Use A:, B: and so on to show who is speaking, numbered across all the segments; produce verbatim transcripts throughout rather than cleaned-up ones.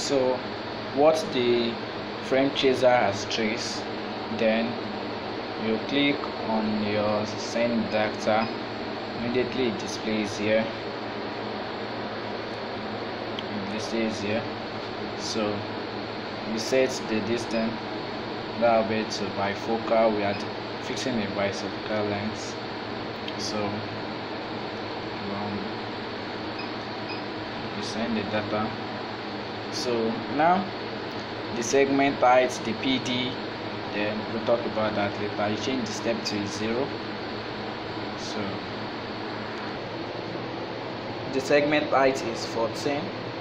A: So what the frame chaser has traced, then you click on your send data. Immediately it displays here. It displays here. So you set the distance that will be to bifocal. We are fixing a bifocal length. So um, you send the data. So now the segment height, the P D, then we'll talk about that later. You change the step to zero. So the segment height is fourteen.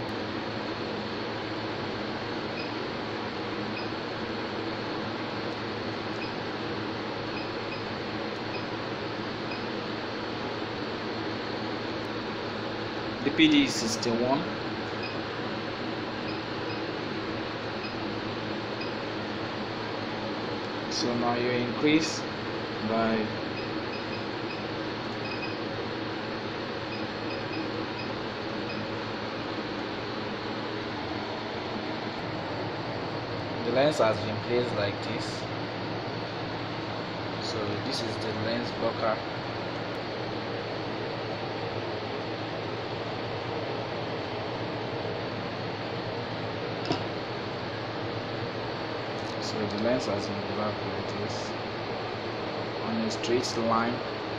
A: The P D is sixty-one. So now you increase by the lens has been placed like this. So this is the lens blocker. So the lens has been blocked like this on a straight line.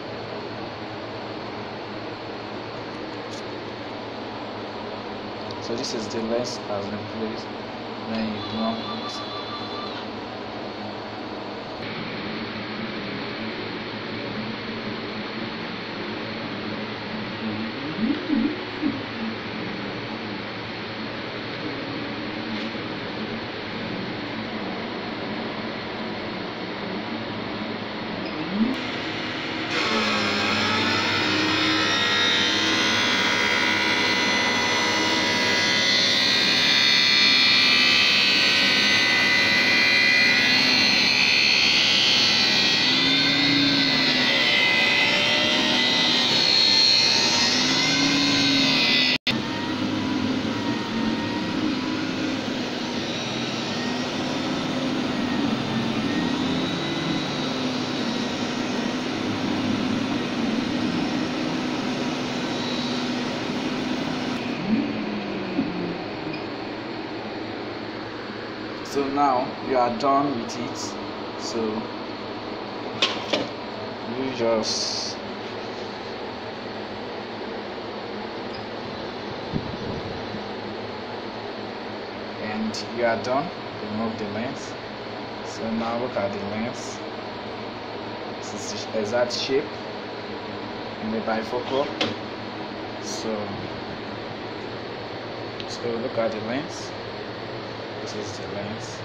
A: So this is the lens has been placed. Then you mount it. So now you are done with it. So you just and you are done. Remove the lens. So now look at the lens. This is the exact shape in the bifocal. So so look at the lens. This is the lens.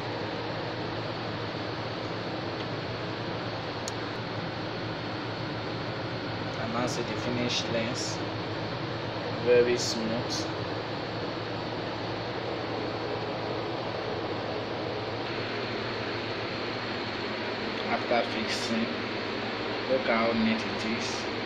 A: And now see the finished lens. Very smooth. After fixing, look how neat it is.